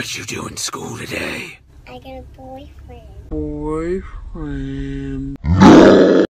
What'd you do in school today? I got a boyfriend. Boyfriend.